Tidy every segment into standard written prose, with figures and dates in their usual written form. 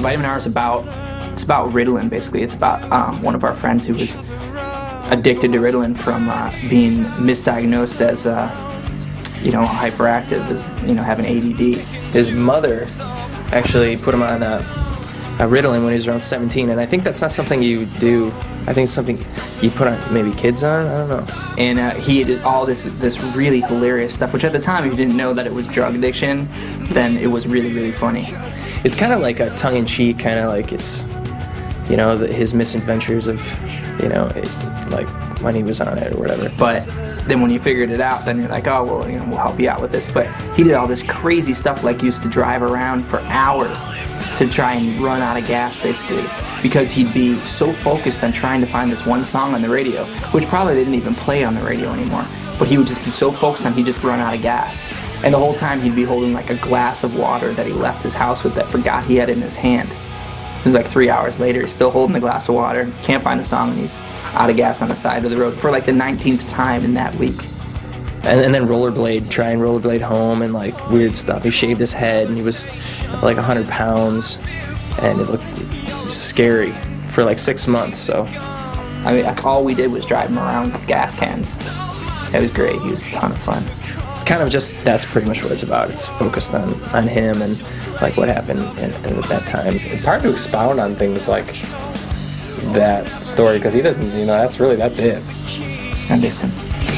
Vitamin R is about, it's about Ritalin, basically. It's about one of our friends who was addicted to Ritalin from being misdiagnosed as, you know, hyperactive, as, you know, having ADD. His mother actually put him on a Ritalin when he was around 17, and I think that's not something you do. I think it's something you put on maybe kids on. I don't know. And he did all this really hilarious stuff, which at the time, if you didn't know that it was drug addiction, then it was really, really funny. It's kind of like a tongue-in-cheek, kind of like it's, you know, his misadventures of, you know, like when he was on it or whatever. But then when you figured it out, then you're like, oh, well, you know, we'll help you out with this. But he did all this crazy stuff, like used to drive around for hours to try and run out of gas, basically, because he'd be so focused on trying to find this one song on the radio, which probably didn't even play on the radio anymore. But he would just be so focused on he'd just run out of gas. And the whole time he'd be holding like a glass of water that he left his house with that forgot he had in his hand. And like 3 hours later, he's still holding the glass of water, can't find a song, and he's out of gas on the side of the road for like the 19th time in that week. And then try and rollerblade home and like weird stuff. He shaved his head and he was like 100 pounds and it looked scary for like 6 months, so. I mean, that's all we did was drive him around with gas cans. It was great, he was a ton of fun. It's kind of just, that's pretty much what it's about. It's focused on him and like what happened at that time. It's hard to expound on things like that story because he doesn't, you know, that's it. And listen.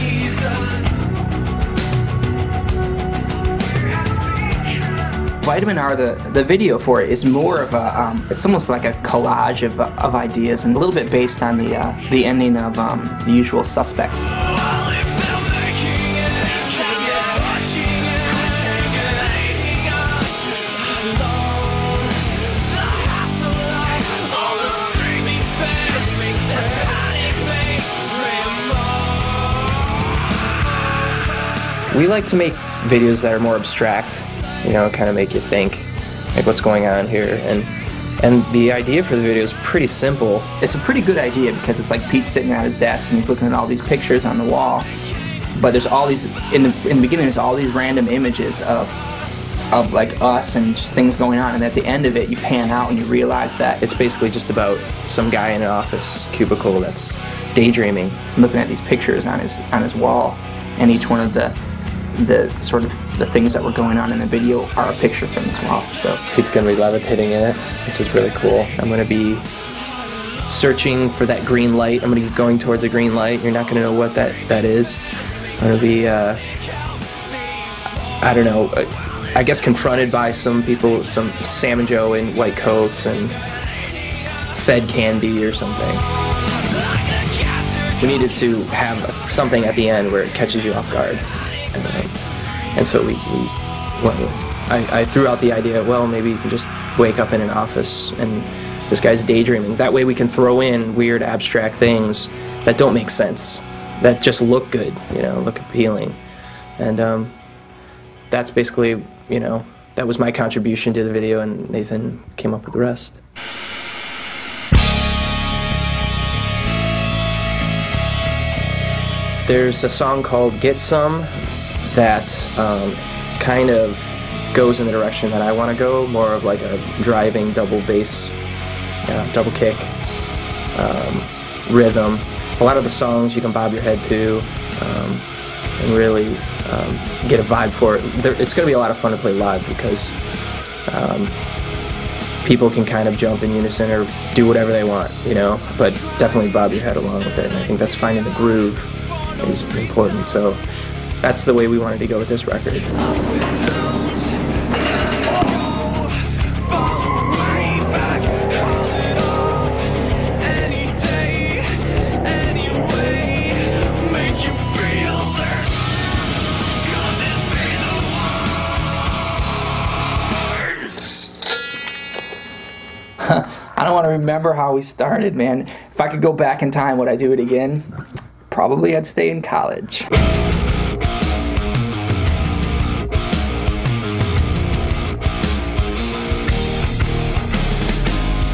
Vitamin R, the video for it is more of a, it's almost like a collage of ideas and a little bit based on the ending of The Usual Suspects. We like to make videos that are more abstract, you know, kind of make you think, like what's going on here, and the idea for the video is pretty simple. It's a pretty good idea because it's like Pete sitting at his desk and he's looking at all these pictures on the wall, but there's all these, in the beginning there's all these random images of like us and just things going on, and at the end of it you pan out and you realize that it's basically just about some guy in an office cubicle that's daydreaming, looking at these pictures on his wall, and each one of the sort of the things that were going on in the video are a picture from his wall. So Pete's gonna be levitating in it, which is really cool. I'm gonna be searching for that green light. I'm gonna be going towards a green light. You're not gonna know what that is. I'm gonna be I don't know, I guess confronted by some people, some Sam and Joe in white coats and fed candy or something. We needed to have something at the end where it catches you off guard. And so we went with, I threw out the idea, well, maybe you can just wake up in an office and this guy's daydreaming. That way we can throw in weird abstract things that don't make sense, that just look good, you know, look appealing. And that's basically, you know, that was my contribution to the video, and Nathan came up with the rest. There's a song called Get Some that kind of goes in the direction that I want to go, more of like a driving double bass, double kick, rhythm. A lot of the songs you can bob your head to and really get a vibe for it. It's going to be a lot of fun to play live because people can kind of jump in unison or do whatever they want, you know, but definitely bob your head along with it. And I think that's finding the groove is important, so that's the way we wanted to go with this record. I don't want to remember how we started, man. If I could go back in time, would I do it again? Probably I'd stay in college.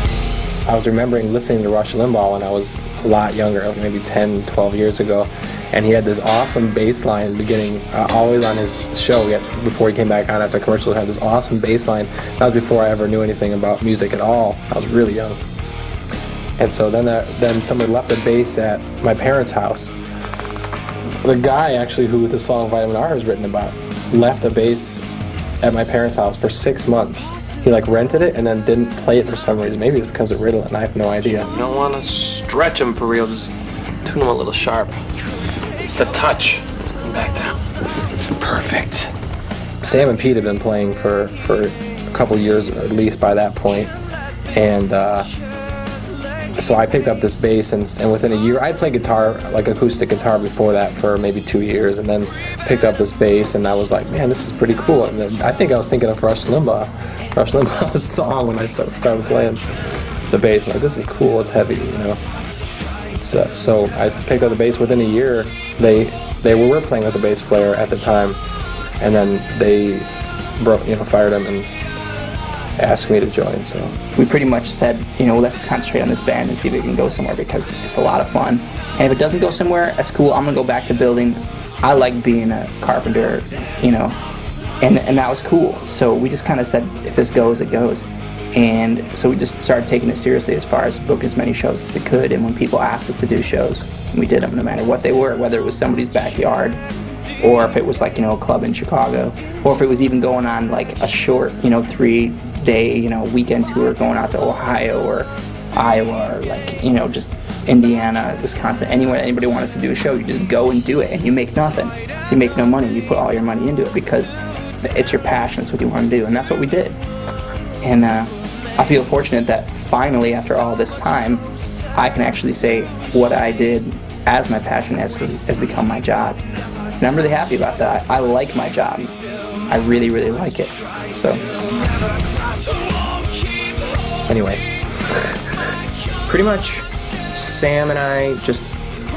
I was remembering listening to Rush Limbaugh when I was a lot younger, like maybe 10, 12 years ago, and he had this awesome bass line beginning, always on his show. Before he came back on after commercial, he had this awesome bass line. That was before I ever knew anything about music at all. I was really young. And so then somebody left a bass at my parents' house. The guy actually who the song Vitamin R is written about left a bass at my parents' house for 6 months. He like rented it and then didn't play it for some reason. Maybe it was because of Ritalin, I have no idea. You don't want to stretch them for real, just tune them a little sharp. It's the touch. Back down. Perfect. Sam and Pete had been playing for a couple years at least by that point. And so I picked up this bass, and within a year, I played guitar, like acoustic guitar before that for maybe 2 years, and then picked up this bass, and I was like, man, this is pretty cool. And then I think I was thinking of Rush Limbaugh's song when I started playing the bass. I'm like, this is cool, it's heavy, you know. So I picked up the bass within a year. They were playing with the bass player at the time, and then they fired him and asked me to join. So we pretty much said, let's concentrate on this band and see if it can go somewhere, because it's a lot of fun. And if it doesn't go somewhere, that's cool. I'm gonna go back to building. I like being a carpenter, and that was cool. So we just kind of said, if this goes, it goes. And so we just started taking it seriously as far as book as many shows as we could. And when people asked us to do shows, we did them no matter what they were, whether it was somebody's backyard, or if it was like, a club in Chicago, or if it was even going on like a short, 3-day, weekend tour going out to Ohio or Iowa, or like, just Indiana, Wisconsin, anywhere anybody wanted us to do a show, you just go and do it, and you make nothing. You make no money, you put all your money into it because it's your passion, it's what you want to do, and that's what we did. And I feel fortunate that finally, after all this time, I can actually say what I did as my passion has become my job. And I'm really happy about that. I like my job. I really, really like it. So, anyway, pretty much Sam and I just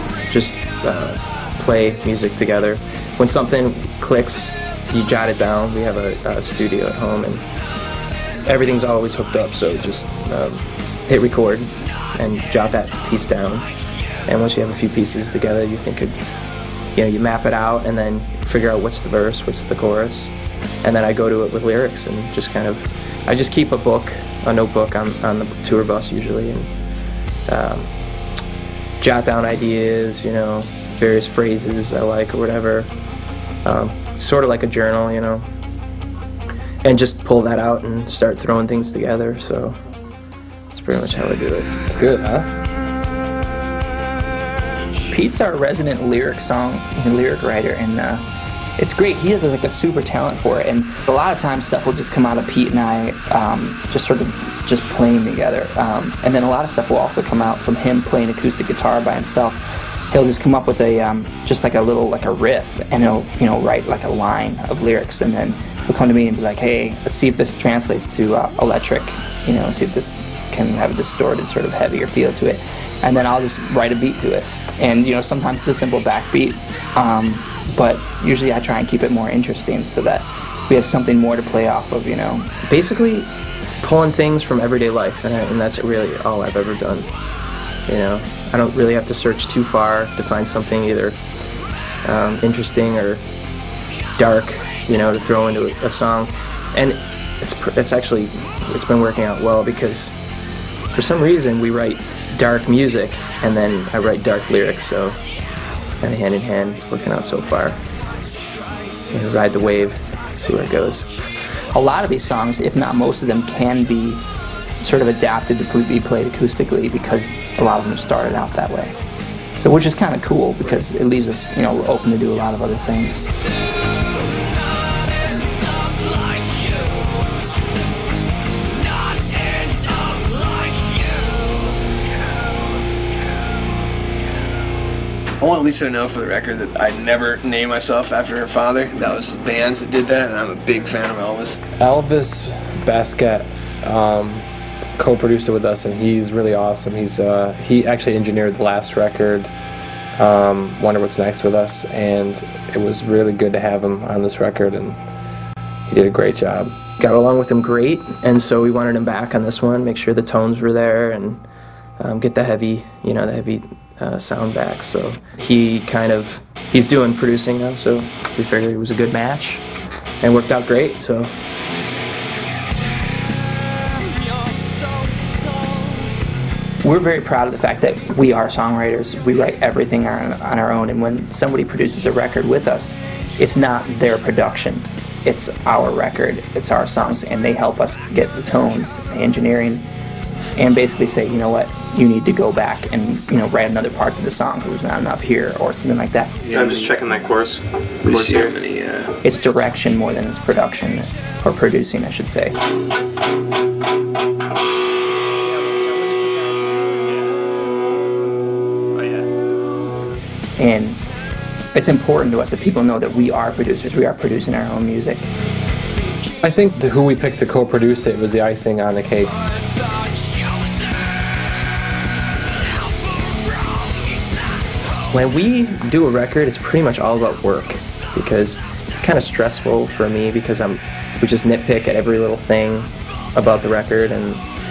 play music together. When something clicks, you jot it down. We have a studio at home, and everything's always hooked up, so just hit record and jot that piece down. And once you have a few pieces together, you think you map it out and then figure out what's the verse, what's the chorus, and then I go to it with lyrics and I just keep a notebook on the tour bus usually, and jot down ideas, various phrases I like or whatever, sort of like a journal, and just pull that out and start throwing things together. So that's pretty much how I do it. It's good, huh? Pete's our resident lyric writer, and it's great. He has like a super talent for it, and a lot of times stuff will just come out of Pete and I just playing together, and then a lot of stuff will also come out from him playing acoustic guitar by himself. He'll just come up with just like a riff, and he'll write like a line of lyrics, and then he'll come to me and be like, hey, let's see if this translates to electric, see if this can have a distorted sort of heavier feel to it, and then I'll just write a beat to it. And sometimes it's a simple backbeat, but usually I try and keep it more interesting so that we have something more to play off of, Basically, pulling things from everyday life, and that's really all I've ever done. I don't really have to search too far to find something either interesting or dark, to throw into a song. And it's been working out well, because for some reason we write dark music and then I write dark lyrics, so it's kind of hand in hand. It's working out so far. Ride the wave, see where it goes. A lot of these songs, if not most of them, can be sort of adapted to be played acoustically, because a lot of them started out that way. So, which is kind of cool, because it leaves us, open to do a lot of other things. I want Lisa to know for the record that I never named myself after her father. That was bands that did that, and I'm a big fan of Elvis. Elvis Basquet co-produced it with us, and he's really awesome. He actually engineered the last record, Wonder What's Next, with us, and it was really good to have him on this record, and he did a great job. Got along with him great, and so we wanted him back on this one, make sure the tones were there, and get the heavy, sound back. So he kind of he's doing producing now, so we figured it was a good match, and worked out great. So. We're very proud of the fact that we are songwriters. We write everything on our own, and when somebody produces a record with us, it's not their production. It's our record, it's our songs, and they help us get the tones, the engineering, and basically say, you know what, you need to go back and write another part of the song. There's not enough here, or something like that. Yeah, I'm just checking that chorus. Here. It's direction more than it's production, or producing, I should say. And it's important to us that people know that we are producers. We are producing our own music. I think who we picked to co-produce it was the icing on the cake. When we do a record, it's pretty much all about work, because it's kind of stressful for me because we just nitpick at every little thing about the record, and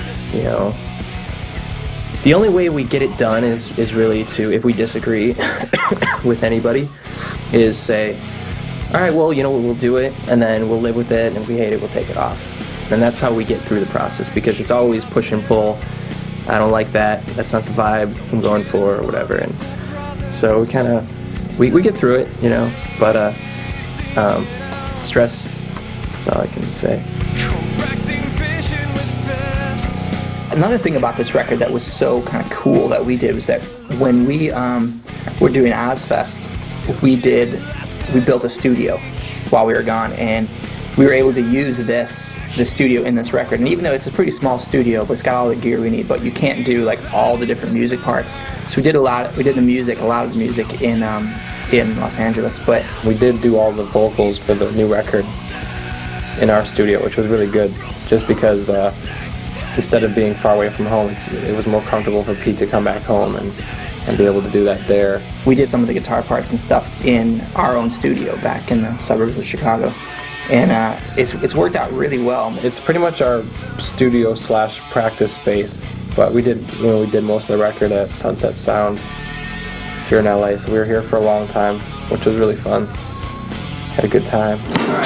the only way we get it done is really to, if we disagree with anybody, is say, all right, well, we'll do it, and then we'll live with it, and if we hate it, we'll take it off. And that's how we get through the process, because it's always push and pull. I don't like that. That's not the vibe I'm going for, or whatever. And so we kind of, we get through it, but stress, that's all I can say. Another thing about this record that was so kind of cool that we did was that when we were doing Ozzfest, we built a studio while we were gone, and we were able to use the studio in this record. And even though it's a pretty small studio, but it's got all the gear we need, but you can't do like all the different music parts. So we did a lot of the music in Los Angeles, but we did do all the vocals for the new record in our studio, which was really good, just because instead of being far away from home, it was more comfortable for Pete to come back home and be able to do that there. We did some of the guitar parts and stuff in our own studio back in the suburbs of Chicago, and it's worked out really well. It's pretty much our studio / practice space, but we did most of the record at Sunset Sound here in LA, so we were here for a long time, which was really fun. Had a good time.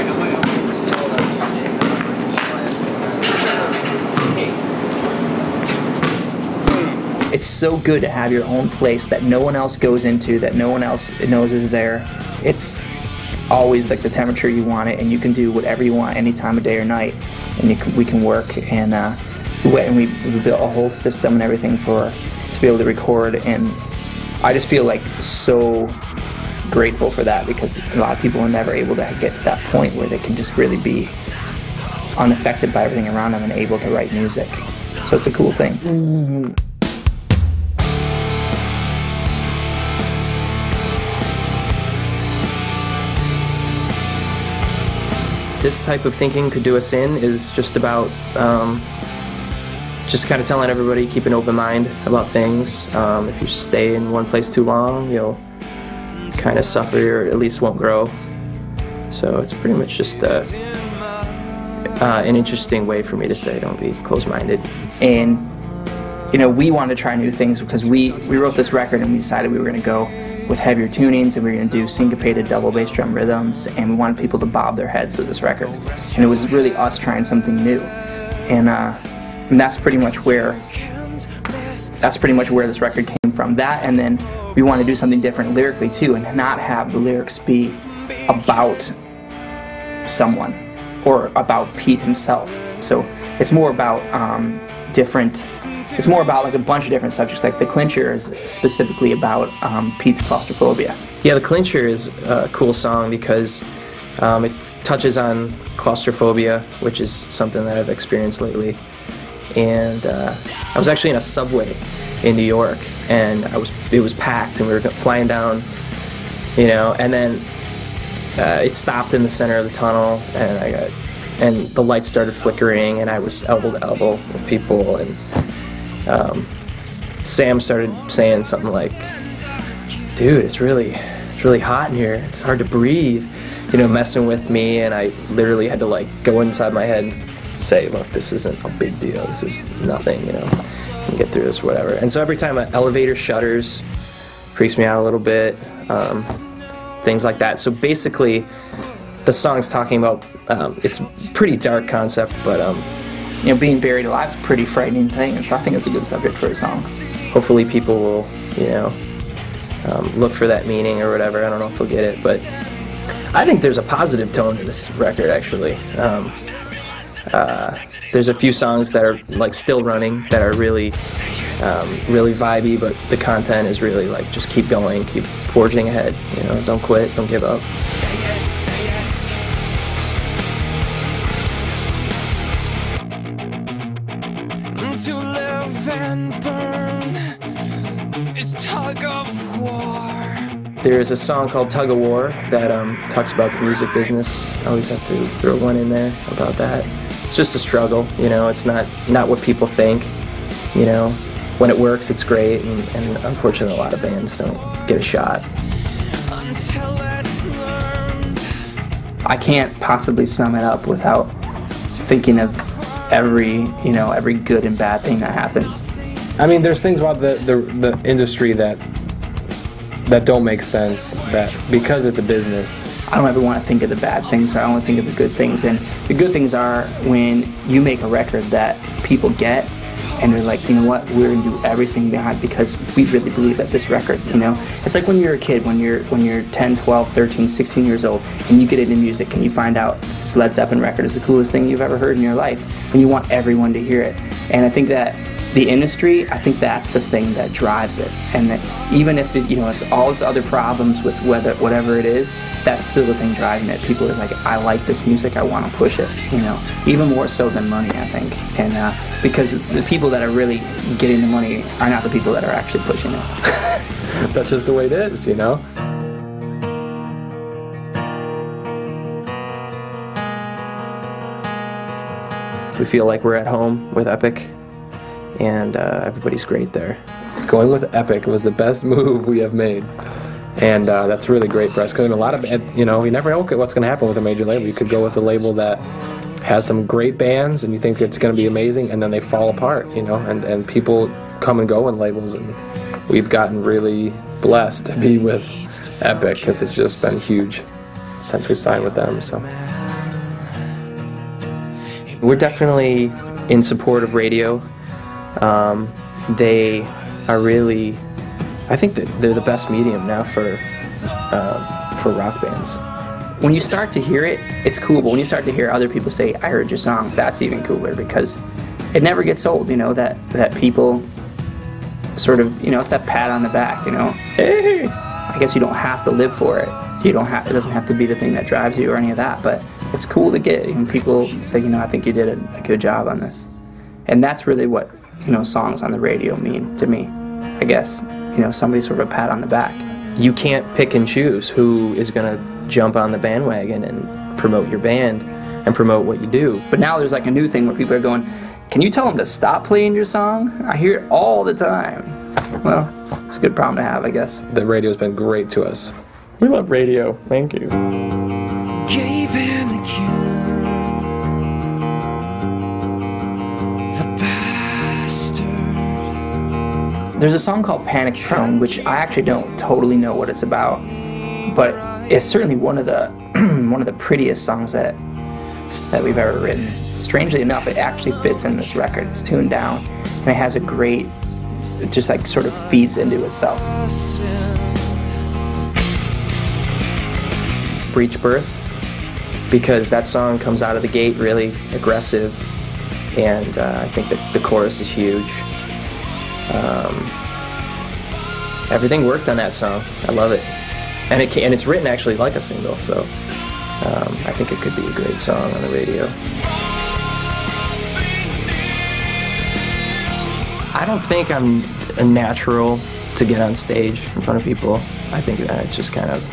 It's so good to have your own place that no one else goes into, that no one else knows is there. It's always like the temperature you want it, and you can do whatever you want any time of day or night, and we can work. And we built a whole system and everything to be able to record, and I just feel like so grateful for that, because a lot of people are never able to get to that point where they can just really be unaffected by everything around them and able to write music. So it's a cool thing. This type of thinking could do us in is just about just kind of telling everybody, keep an open mind about things. If you stay in one place too long, you'll kind of suffer, or at least won't grow. So it's pretty much just an interesting way for me to say, don't be closed-minded. And we wanted to try new things, because we wrote this record and we decided we were going to go with heavier tunings, and we were going to do syncopated double bass drum rhythms, and we wanted people to bob their heads to this record. And it was really us trying something new. And that's pretty much where this record came from. That, and then we wanted to do something different lyrically too, and not have the lyrics be about someone or about Pete himself. So it's more about it's more about like a bunch of different subjects. Like The Clincher is specifically about Pete's claustrophobia. Yeah, The Clincher is a cool song because it touches on claustrophobia, which is something that I've experienced lately. And I was actually in a subway in New York, and it was packed, and we were flying down, and then it stopped in the center of the tunnel, and the lights started flickering, and I was elbow to elbow with people, and Sam started saying something like, dude, it's really hot in here, it's hard to breathe, messing with me, and I literally had to like go inside my head and say, look, this isn't a big deal, this is nothing, we can get through this, whatever. And so every time an elevator shutters, freaks me out a little bit. things like that. So basically, the song's talking about, it's a pretty dark concept, but You know, being buried alive is a pretty frightening thing, and so I think it's a good subject for a song. hopefully people will, you know, look for that meaning or whatever. I don't know if they'll get it, but I think there's a positive tone to this record, actually. There's a few songs that are like still running that are really, really vibey, but the content is really like just keep going, keep forging ahead. You know, don't quit, don't give up. To live and burn is tug of war. There's a song called Tug of War that talks about the music business. I always have to throw one in there about that. It's just a struggle, you know, it's not what people think, you know. When it works, it's great, and unfortunately a lot of bands don't get a shot. Until it's learned. I can't possibly sum it up without thinking of every good and bad thing that happens. I mean, there's things about the industry that don't make sense, that because it's a business. I don't ever want to think of the bad things, so I only think of the good things. And the good things are when you make a record that people get, and they're like, you know what, we're gonna do everything behind because we really believe that this record, you know. It's like when you're a kid, when you're 10, 12, 13, 16 years old, and you get into music and you find out this Led Zeppelin record is the coolest thing you've ever heard in your life, and you want everyone to hear it. And I think that the industry, I think that's the thing that drives it, and that even if it, you know, it's all its other problems with whatever it is, that's still the thing driving it. People are like, I like this music, I want to push it, you know, even more so than money, I think. And because the people that are really getting the money are not the people that are actually pushing it. That's just the way it is, you know. We feel like we're at home with Epic, and everybody's great there. Going with Epic was the best move we have made, and that's really great for us because a lot of, you know, you never know what's going to happen with a major label. You could go with a label that has some great bands and you think it's going to be amazing, and then they fall apart, you know, and people come and go in labels, and we've gotten really blessed to be with Epic because it's just been huge since we signed with them. So We're definitely in support of radio. They are really, I think that they're the best medium now for rock bands. When you start to hear it, it's cool, but when you start to hear other people say, I heard your song, that's even cooler, because it never gets old, you know, that people sort of, you know, it's that pat on the back, you know, hey, I guess you don't have to live for it. It doesn't have to be the thing that drives you or any of that, but it's cool to get, you know, people say, you know, I think you did a good job on this. And that's really what, you know, songs on the radio mean to me, I guess. You know, somebody sort of a pat on the back. You can't pick and choose who is going to jump on the bandwagon and promote your band and promote what you do. But now there's like a new thing where people are going, can you tell them to stop playing your song? I hear it all the time. Well, it's a good problem to have, I guess. the radio's been great to us. We love radio. Thank you. Gave in again. The bastard. There's a song called Panic Prone, which I actually don't totally know what it's about, but it's certainly one of the one of the prettiest songs that we've ever written. Strangely enough, it actually fits in this record. It's tuned down, and it has a great, it just like sort of feeds into itself. Breech Birth, because that song comes out of the gate really aggressive, and I think that the chorus is huge. Everything worked on that song. I love it, and it's written actually like a single, so I think it could be a great song on the radio. I don't think I'm a natural to get on stage in front of people. I think that it's just kind of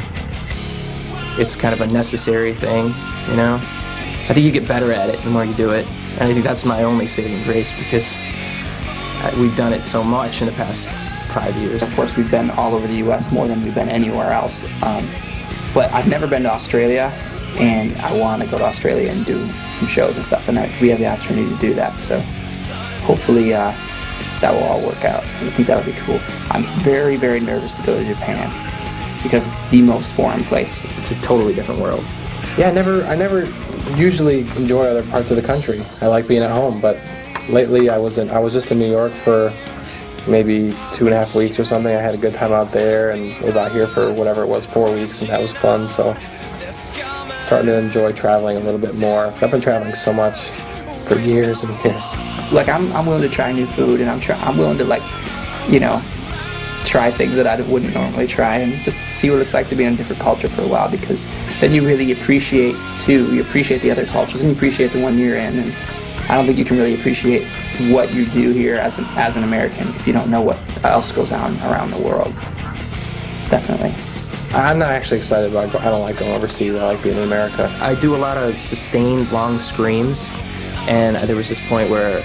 a necessary thing, you know? I think you get better at it the more you do it. And I think that's my only saving grace, because we've done it so much in the past 5 years. Of course, we've been all over the U.S. more than we've been anywhere else. But I've never been to Australia, and I want to go to Australia and do some shows and stuff, and we have the opportunity to do that. So hopefully that will all work out. I think that would be cool. I'm very, very nervous to go to Japan, because it's the most foreign place. It's a totally different world. Yeah, I never usually enjoy other parts of the country. I like being at home, but lately I was just in New York for maybe 2.5 weeks or something. I had a good time out there and was out here for whatever it was, 4 weeks, and that was fun. So starting to enjoy traveling a little bit more. 'Cause I've been traveling so much for years and years. Like I'm willing to try new food, and I'm willing to, like, you know, try things that I wouldn't normally try, and just see what it's like to be in a different culture for a while, because then you really appreciate the other cultures, and you appreciate the one you're in. And I don't think you can really appreciate what you do here as an American if you don't know what else goes on around the world. Definitely. I'm not actually excited about I don't like going overseas. I like being in America. I do a lot of sustained long screams, and there was this point where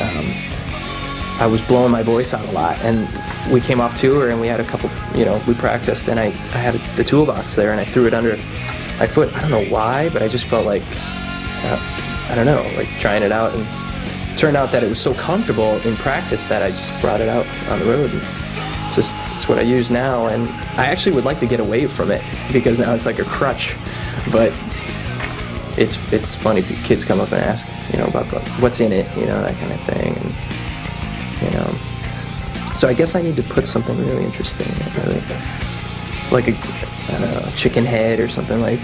I was blowing my voice out a lot, and we came off tour and we had a couple, we practiced, and I had the toolbox there and I threw it under my foot. I don't know why, but I just felt like, I don't know, like trying it out, and it turned out that it was so comfortable in practice that I just brought it out on the road. And just, it's what I use now, and I actually would like to get away from it because now it's like a crutch, but it's funny, kids come up and ask, about what's in it, that kind of thing, and, so I guess I need to put something really interesting in it, really. Like I don't know, a chicken head or something, like,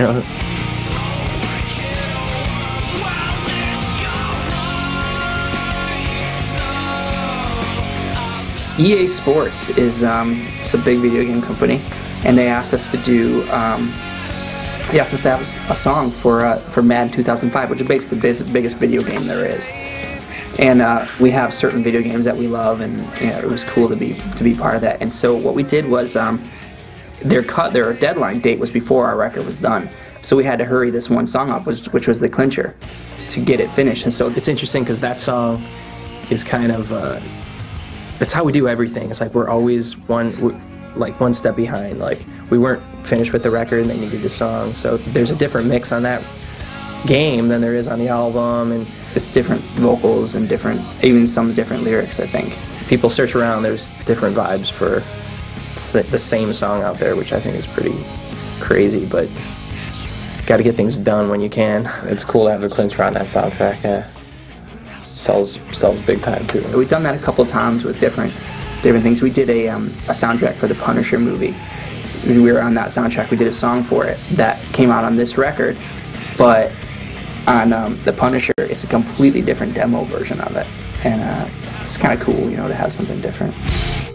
EA Sports is it's a big video game company, and they asked us to do they asked us to have a song for Madden 2005, which is basically the biggest video game there is. And we have certain video games that we love, and it was cool to be part of that. And so what we did was their deadline date was before our record was done, so we had to hurry this one song up, which was the clincher, to get it finished. And so it's interesting because that song is kind of that's how we do everything. It's like we're always one step behind. Like, we weren't finished with the record and they needed a song, so there's a different mix on that game than there is on the album, and it's different vocals and even some different lyrics, I think. People search around, there's different vibes for the same song out there, which I think is pretty crazy, but got to get things done when you can. It's cool to have the clincher on that soundtrack. Yeah, sells big time too. We've done that a couple times with different things. We did a soundtrack for the Punisher movie. We were on that soundtrack. We did a song for it that came out on this record, but on the Punisher, it's a completely different demo version of it, and it's kind of cool, to have something different.